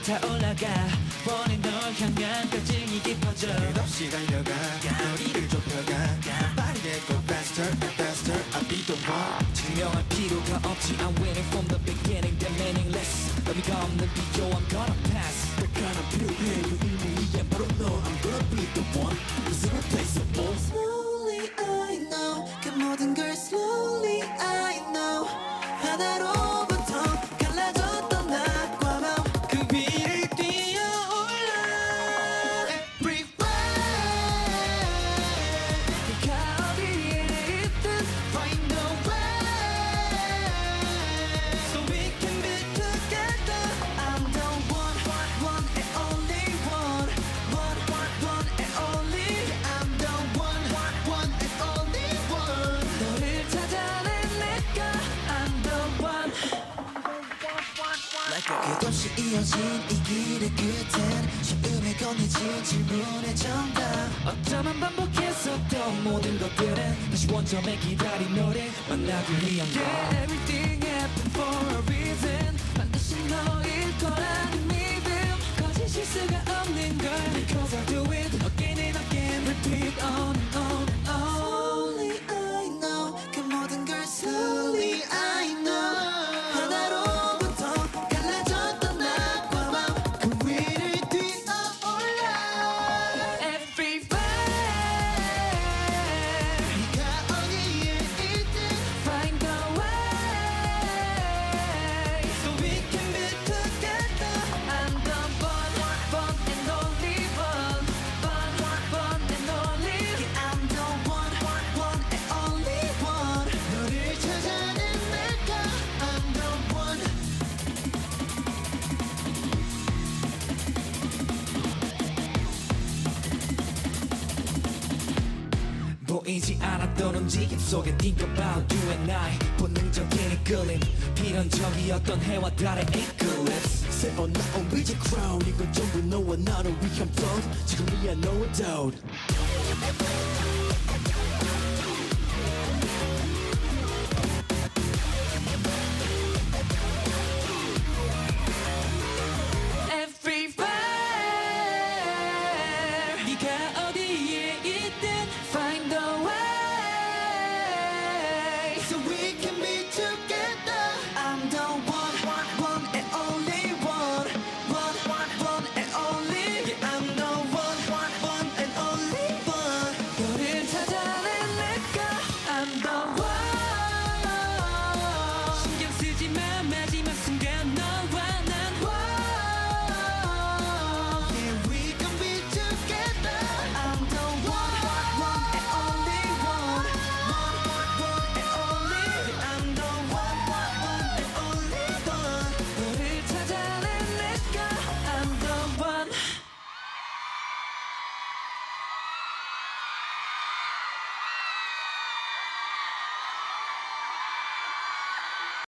타올라가 뻔히 널 향한 갈증이 깊어져 끝없이 달려가 거리를 좁혀가 빠르게 go faster and faster I'll be the one 증명할 필요가 없지 I'm winning from the beginning they're meaningless 의미가 없는 비교 I'm gonna pass 내 가나 필요해 그 의무이엔 바로 너 I'm gonna be the one who's irreplaceable Slowly I know 그 모든 걸 slowly I know 하나로부터 갈라졌던 낮과 밤 그 위를 뛰어올라 Everywhere 네가 어디에 있든 Find a way So we can be together I'm the one, one and only one One and only I'm the one, one and only one 너를 찾아낸 내가 I'm the one 끝없이 이어진 이 길의 끝엔 처음에 건네진 질문의 정답 어쩌면 반복했었던 모든 것들은 다시 원점에 기다린 너를 만나기 위한 걸 Yeah, everything happened for a reason 반드시 너일 거라는 믿음 거짓 실수가 없는 걸 Because I do it again and again Repeat on and on and on Slowly I know 그 모든 걸 slowly I know 하나로부터 갈라졌던 낮과 밤그 위를 뛰어올라 Everywhere 네가 어디에 있든 Find a way So we can be together I'm the one and only one One and only Yeah, I'm the one and only one 너를 찾아낸 내가 I'm the one 보이지 않았던 움직임 속에 think about you and I 본능적인 이끌림 필연적이었던 해와 달의 eclipse 새어 나온 위지 crown 이건 전부 너와 나를 위한 plot 지금이야 no doubt Everywhere 네가